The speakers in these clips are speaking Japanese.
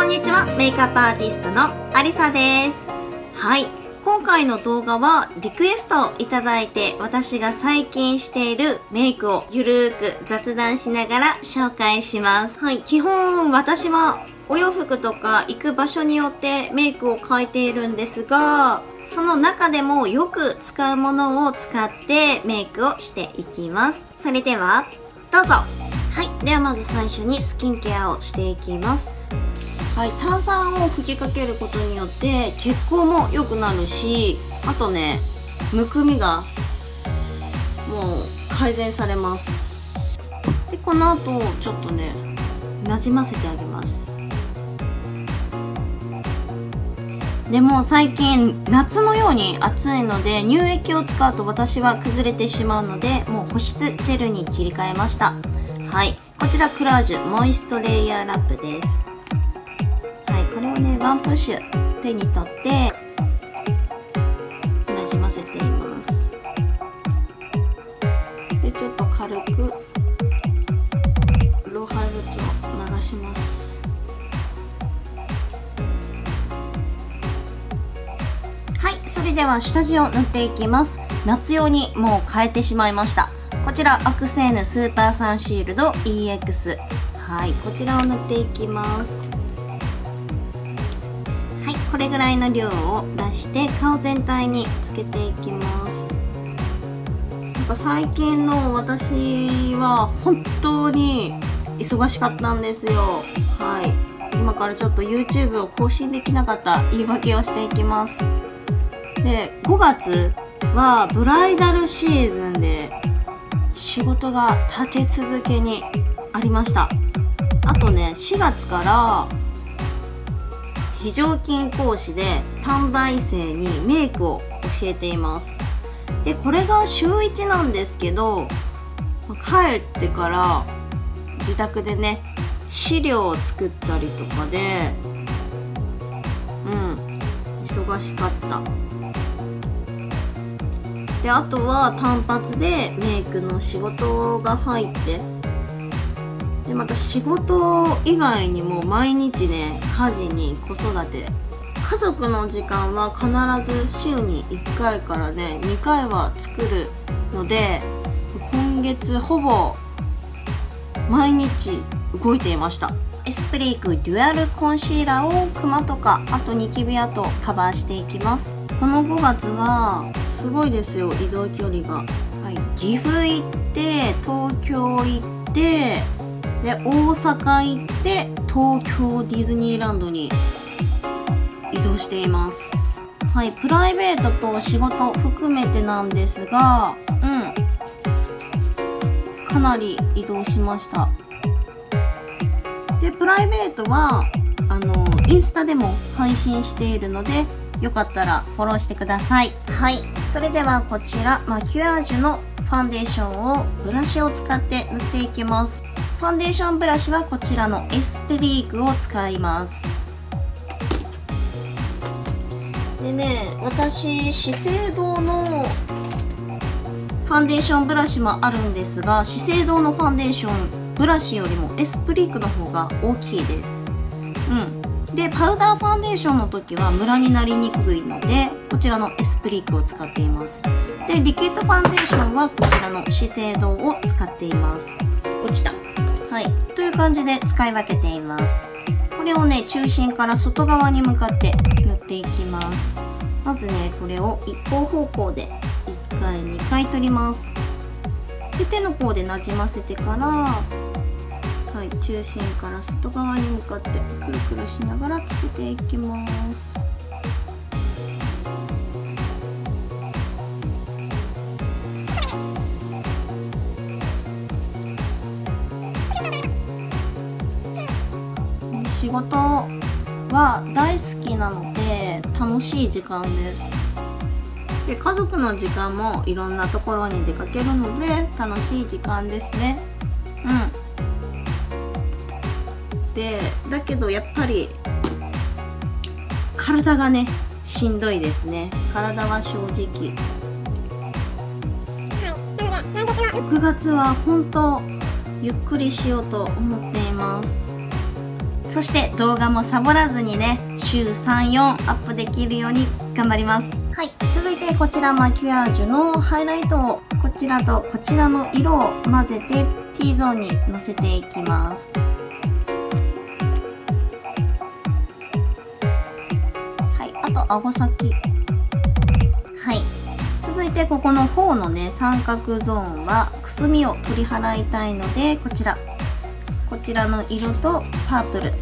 んにちは、メイクアップアーティストのありさです。はい、今回の動画はリクエストをいただいて、私が最近しているメイクをゆるーく雑談しながら紹介します。はい、基本私はお洋服とか行く場所によってメイクを変えているんですが、その中でもよく使うものを使ってメイクをしていきます。それではどうぞ。はい、ではまず最初にスキンケアをしていきます。はい、炭酸を吹きかけることによって血行も良くなるし、あとね、むくみがもう改善されます。でこの後ちょっとね、なじませてあげます。でも最近夏のように暑いので、乳液を使うと私は崩れてしまうので、もう保湿ジェルに切り替えました。はい、こちらクラージュモイストレイヤーラップです。はい、これをね、ワンプッシュ手に取ってなじませています。でちょっと軽く老廃物を流します。はい、それでは下地を塗っていきます。夏用にもう変えてしまいました。こちらアクセーヌスーパーサンシールド EX。 はい、こちらを塗っていきます。はい、これぐらいの量を出して顔全体につけていきます。なんか最近の私は本当に忙しかったんですよ。はい、今からちょっと YouTube を更新できなかった言い訳をしていきます。で5月はブライダルシーズンで仕事が立て続けにありました。あとね、4月から非常勤講師で短大生にメイクを教えています。でこれが週1なんですけど、帰ってから自宅でね、資料を作ったりとかで忙しかった。であとは単発でメイクの仕事が入って、でまた仕事以外にも毎日ね、家事に子育て、家族の時間は必ず週に1回からね2回は作るので、今月ほぼ毎日動いていました。エスプリークデュアルコンシーラーをクマとか、あとニキビ跡カバーしていきます。この5月はすごいですよ、移動距離が。はい、岐阜行って東京行ってで大阪行って東京ディズニーランドに移動しています。はい、プライベートと仕事含めてなんですが、かなり移動しました。でプライベートはインスタでも配信しているので、よかったらフォローしてください。はい、それではこちらマキュアージュのファンデーションをブラシを使って塗っていきます。ファンデーションブラシはこちらのエスプリークを使います。でね、私資生堂のファンデーションブラシもあるんですが、資生堂のファンデーションブラシよりもエスプリークの方が大きいです。でパウダーファンデーションの時はムラになりにくいので、こちらのエスプリークを使っています。でリキッドファンデーションはこちらの資生堂を使っています。落ちた。はい、という感じで使い分けています。これをね、中心から外側に向かって塗っていきます。まずね、これを一方方向で1回2回取ります。で手の甲でなじませてから、はい、中心から外側に向かってくるくるしながらつけていきます。仕事は大好きなので楽しい時間です。で家族の時間もいろんなところに出かけるので楽しい時間ですね。でだけどやっぱり体がねしんどいですね。体は正直6月は本当ゆっくりしようと思っています。 そして動画もサボらずにね、週3、4アップできるように頑張ります。はい、続いてこちらマキュアージュのハイライトをこちらとこちらの色を混ぜて T ゾーンにのせていきます。はい、あと顎先。はい、続いてここの方のね三角ゾーンはくすみを取り払いたいので、こちらの色とパープル。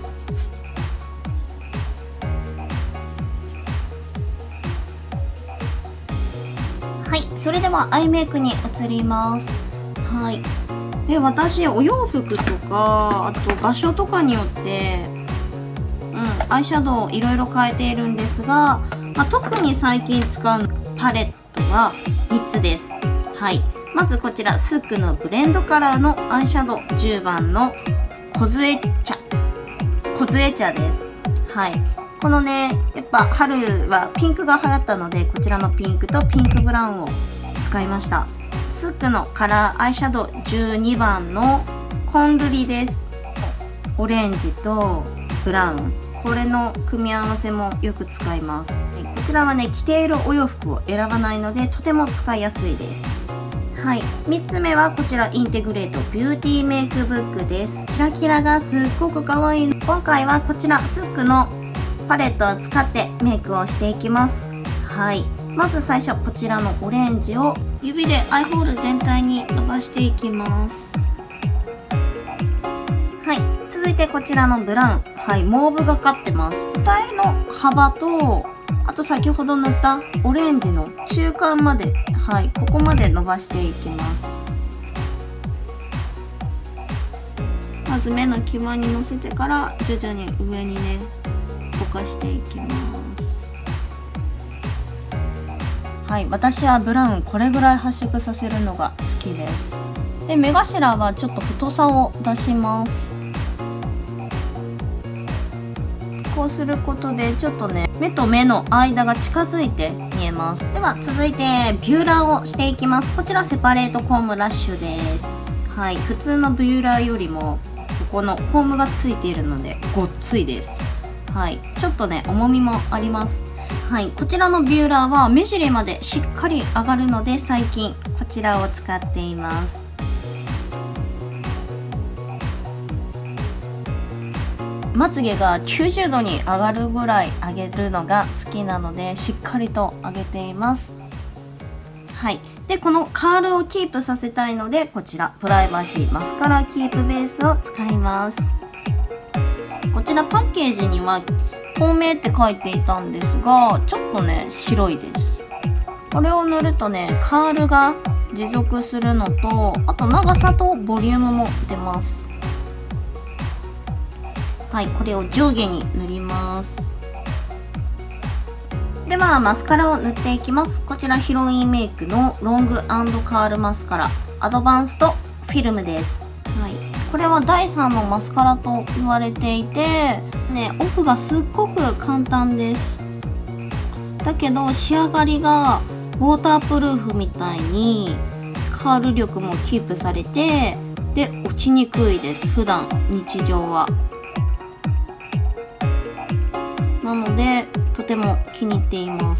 はい、それではアイメイクに移ります。はい、で私お洋服とかあと場所とかによってアイシャドウをいろいろ変えているんですが、特に最近使うパレットは3つです。はい、まずこちらスックのブレンドカラーのアイシャドウ10番の梢茶です。はい、このねやっぱ春はピンクが流行ったので、こちらのピンクとピンクブラウンを使いました。スックのカラーアイシャドウ12番のコンルリです。オレンジとブラウン、これの組み合わせもよく使います。こちらはね着ているお洋服を選ばないのでとても使いやすいです。はい、3つ目はこちらインテグレートビューティーメイクブックです。キラキラがすっごく可愛い。今回はこちらスックのパレットを使ってメイクをしていきます。はい、まず最初こちらのオレンジを指でアイホール全体に伸ばしていきます。はい、続いてこちらのブラウン、はい、モーブがかってます。二重の幅とあと先ほど塗ったオレンジの中間まで、はい、ここまで伸ばしていきます。まず目の際にのせてから徐々に上にねぼかしていきます。はい、私はブラウンこれぐらい発色させるのが好きです。で目頭はちょっと太さを出します。こうすることでちょっとね目と目の間が近づいて見えます。では続いてビューラーをしていきます。こちらセパレートコームラッシュです。はい、普通のビューラーよりもここのコームがついているのでごっついです。はい、ちょっとね重みもあります。はい、こちらのビューラーは目尻までしっかり上がるので最近こちらを使っています。まつげが90度に上がるぐらい上げるのが好きなのでしっかりと上げています。はい、でこのカールをキープさせたいのでこちらプライバシーマスカラキープベースを使います。こちらパッケージには透明って書いていたんですがちょっとね白いです。これを塗るとねカールが持続するのとあと長さとボリュームも出ます。はい、これを上下に塗ります。ではマスカラを塗っていきます。こちらヒロインメイクのロング&カールマスカラアドバンストフィルムです。はい、これは第3のマスカラと言われていてね、オフがすっごく簡単です。だけど仕上がりがウォータープルーフみたいにカール力もキープされてで落ちにくいです。普段日常はなのでとても気に入っています。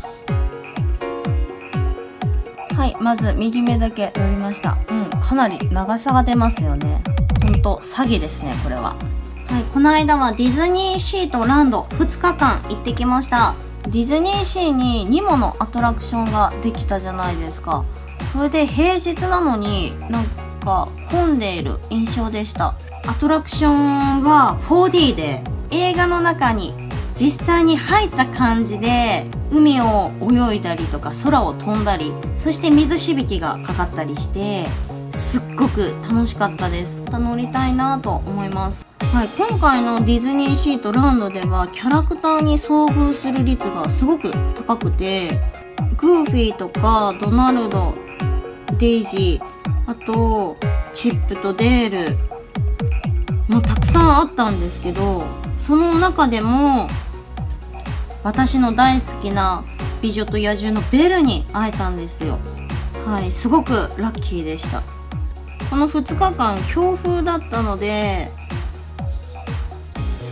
はい、まず右目だけ塗りました。かなり長さが出ますよね。ほんと詐欺ですねこれは。はい、この間はディズニーシーとランド2日間行ってきました。ディズニーシーに2ものアトラクションができたじゃないですか。それで平日なのになんか混んでいる印象でした。アトラクションは 4D で映画の中に実際に入った感じで海を泳いだりとか空を飛んだりそして水しぶきがかかったりしてすっごく楽しかったです。また乗りたいなと思います。はい、今回のディズニーシーとランドではキャラクターに遭遇する率がすごく高くてグーフィーとかドナルド、デイジー、あとチップとデールもたくさんあったんですけどその中でも私の大好きな美女と野獣のベルに会えたんですよ。はい、すごくラッキーでした。この2日間強風だったので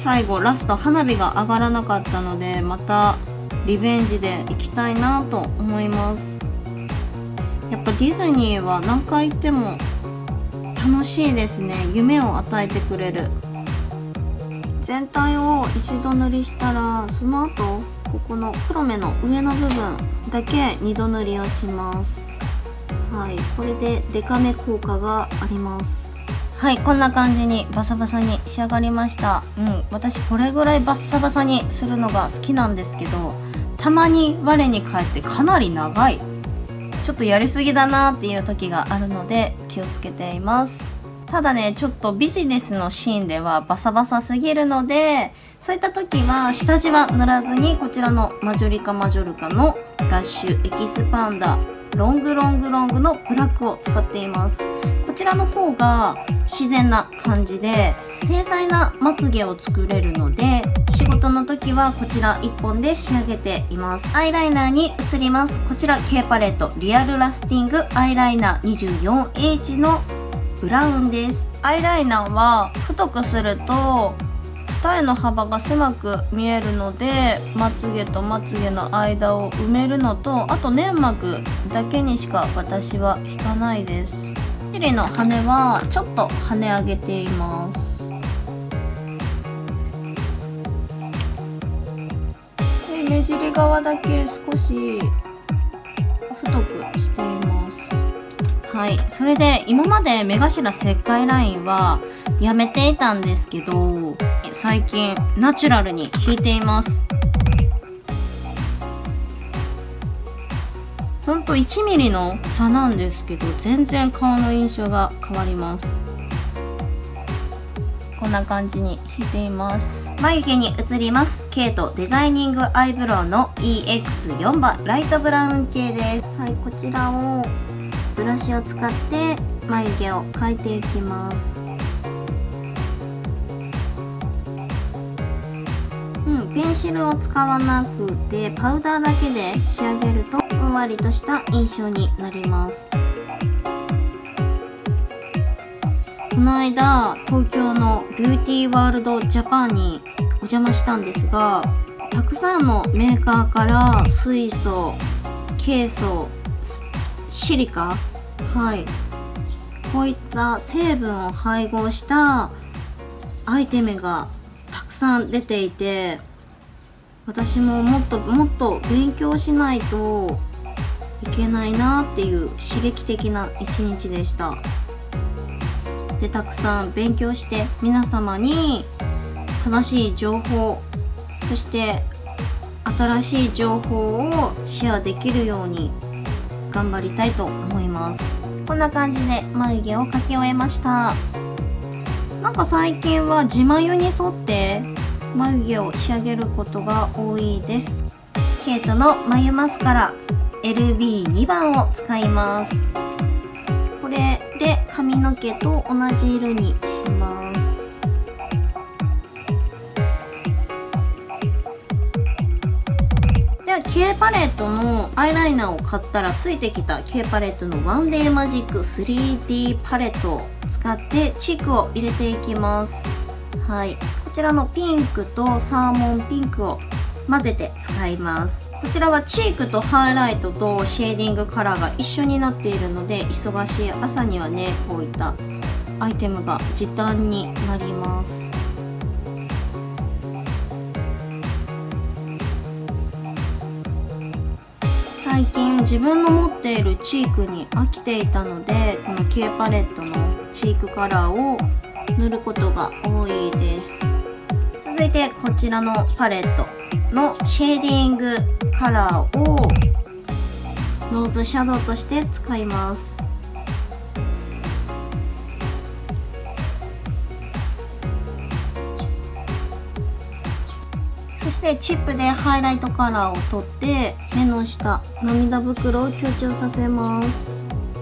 最後ラスト花火が上がらなかったので、またリベンジで行きたいなと思います。やっぱディズニーは何回行っても楽しいですね。夢を与えてくれる。全体を一度塗りしたら、その後ここの黒目の上の部分だけ2度塗りをします。はい、これでデカめ効果があります。はい、こんな感じにバサバサに仕上がりました。私これぐらいバッサバサにするのが好きなんですけど、たまに我に返ってかなり長い、ちょっとやりすぎだなっていう時があるので気をつけています。ただね、ちょっとビジネスのシーンではバサバサすぎるので、そういった時は下地は塗らずに、こちらのマジョリカマジョルカのラッシュエキスパンダロングのブラックを使っています。こちらの方が自然な感じで精細なまつげを作れるので、仕事の時はこちら1本で仕上げています。アイライナーに移ります。こちら K パレットリアルラスティングアイライナー 24H のブラウンです。アイライナーは太くすると二重の幅が狭く見えるので、まつげとまつげの間を埋めるのと、あと粘膜だけにしか私は引かないです。チリの羽はちょっと跳ね上げています。で目尻側だけ少し太くしています。はい、それで今まで目頭切開ラインはやめていたんですけど、最近ナチュラルに引いています。ほんと1ミリの差なんですけど、全然顔の印象が変わります。こんな感じに引いています。眉毛に移ります。ケイトデザイニングアイブロウの EX4 番ライトブラウン系です。はい、こちらをブラシを使って眉毛を描いていきます。ペンシルを使わなくてパウダーだけで仕上げるとふんわりとした印象になります。この間東京のビューティーワールドジャパンにお邪魔したんですが、たくさんのメーカーから水素、ケイ素、シリカ、こういった成分を配合したアイテムがたくさん出ていて、私ももっと勉強しないといけないなっていう刺激的な一日でした。で、たくさん勉強して皆様に正しい情報、そして新しい情報をシェアできるように頑張りたいと思います。こんな感じで眉毛を描き終えました。なんか最近は地眉に沿って眉毛を仕上げることが多いです。ケイトの眉マスカラ LB2 番を使います。これで髪の毛と同じ色にします。では K パレットのアイライナーを買ったらついてきた K パレットのワンデーマジック 3D パレットを使ってチークを入れていきます。こちらのピンクとサーモンピンクを混ぜて使います。こちらはチークとハイライトとシェーディングカラーが一緒になっているので、忙しい朝にはね、こういったアイテムが時短になります。最近自分の持っているチークに飽きていたので、この K パレットのチークカラーを塗ることが多いです。続いてこちらのパレットのシェーディングカラーをノーズシャドウとして使います。そしてチップでハイライトカラーを取って目の下、涙袋を強調させます。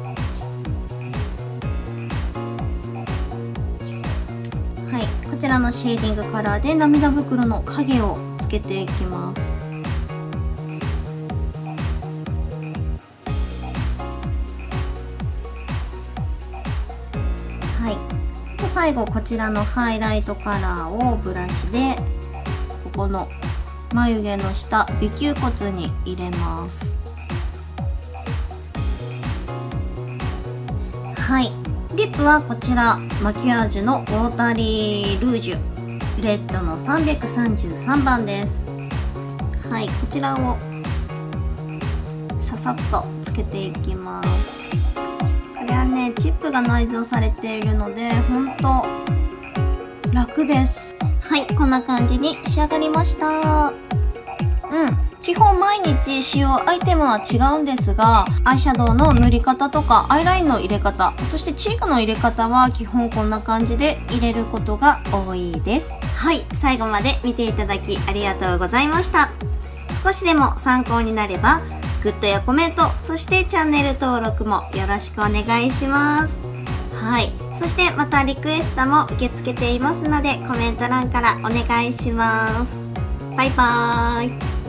こちらのシェーディングカラーで涙袋の影をつけていきます。 最後こちらのハイライトカラーをブラシでここの眉毛の下尾球骨に入れます。はい、リップはこちらマキュアージュのウォータリールージュレッドの333番です。はい、こちらをささっとつけていきます。これはねチップが内蔵されているのでほんと楽です。はい、こんな感じに仕上がりました。基本毎日使用アイテムは違うんですが、アイシャドウの塗り方とかアイラインの入れ方、そしてチークの入れ方は基本こんな感じで入れることが多いです。はい、最後まで見ていただきありがとうございました。少しでも参考になればグッドやコメント、そしてチャンネル登録もよろしくお願いします。はい、そしてまたリクエストも受け付けていますのでコメント欄からお願いします。バイバーイ。